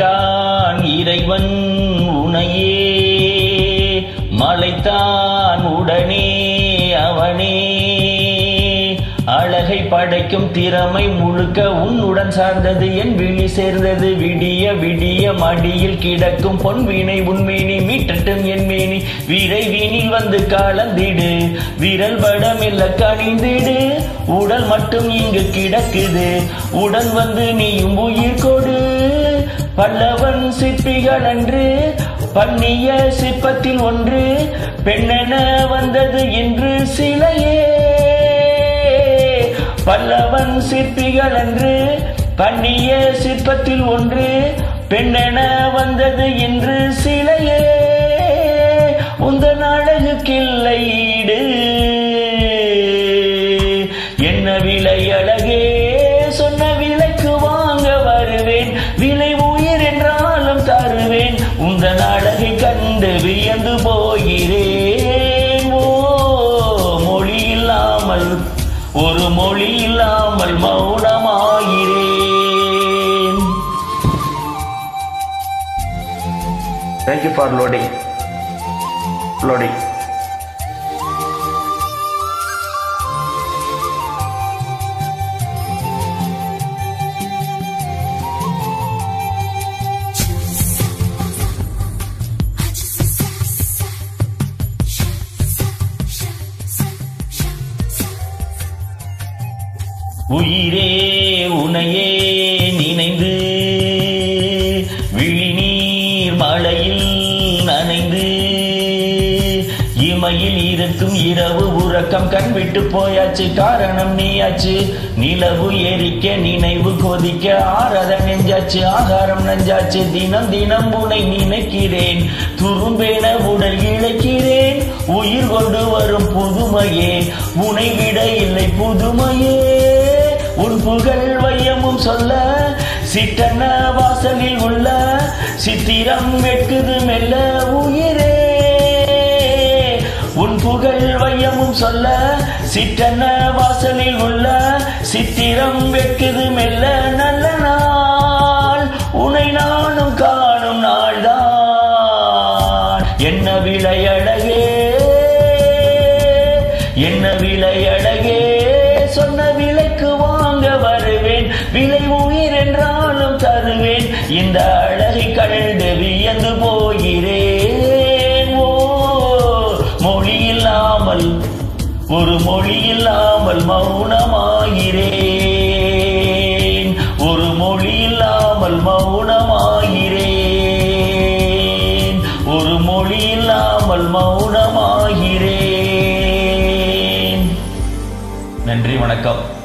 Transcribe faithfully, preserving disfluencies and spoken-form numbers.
படைத்தான் இறைவன் உனையே, மலைத்தான் உடனே அவனே. அழகை படைக்கும் திறமை முழுக்க உன்னுடன் சார்ந்தது, என் விழி சேர்ந்தது விடிய விடிய மடியில் கிடக்கும் பொன்வினை உன்மேனி மீட்டட்டும் என் மேனி. விரைவினில் வந்து கலந்திடு, விரல் படமெல்ல கணிந்திடு. உடல் மட்டும் இங்கு கிடக்குது, உடன் வந்து நீயும் உயிர் கொடு. பல்லவன் சிற்பிகள் அன்று பண்ணிய சிற்பத்தில் ஒன்று, பெண்ணென வந்தது என்று சிலையே. பல்லவன் சிற்பிகள் அன்று பண்ணிய சிற்பத்தில் ஒன்று, பெண்ணென வந்தது என்று சிலையே. உந்தன் அழகுக்கில்லை ஈடு, என்ன விலை அழகே, சொன்ன விலைக்கு வாங்க வருவேன். விலை உயிர் என்றாலும் தருவேன், உந்தன் அழகை கண்டு வியந்து போகிறேன். ஓ மொழி இல்லாமல், ஒரு மொழி இல்லாமல் மௌனமாகிறேன். Thank you for loading. Loading. உயிரே உனையே நினைந்து விழிநீர் மழையில் நனைந்து, இமையில் இருக்கும் இரவு உறக்கம் கண் விட்டு போயாச்சு, காரணம் நீயாச்சு. நிலவு எரிக்க நினைவு கொதிக்க ஆறத நெஞ்சாச்சு, ஆகாரம் நஞ்சாச்சு. தினம் தினம் உனை நினைக்கிறேன், துரும்பேன உடல் இழைக்கிறேன். உயிர் கொண்டு வரும் புதுமையே, உனை விட இல்லை புதுமையே. உன் புகழ் வையமும் சொல்ல சிட்டன வாசலில் உள்ள சித்திரம் வெட்குது மெல்ல உயிரே. உன் புகழ் வையமும் சொல்ல சிட்டன வாசலில் உள்ள சித்திரம் வெட்குது மெல்ல. நல்ல நாள் உனை நானும் காணும் நாள்தான். என்ன விலை அழகே, என்ன விலை அழகே, சொன்ன விலைக்கு வாங்க வருவேன். விலை உயிர் என்றாலும் தருவேன், இந்த அழகை கண்டு வியந்து போகிறேன். ஓ மொழி இல்லாமல், ஒரு மொழி இல்லாமல் மௌனமாகிறேன். ஒரு மொழி இல்லாமல் மௌனமாகிறேன். ஒரு மொழி இல்லாமல் மௌனமாகிறேன். நன்றி, வணக்கம்.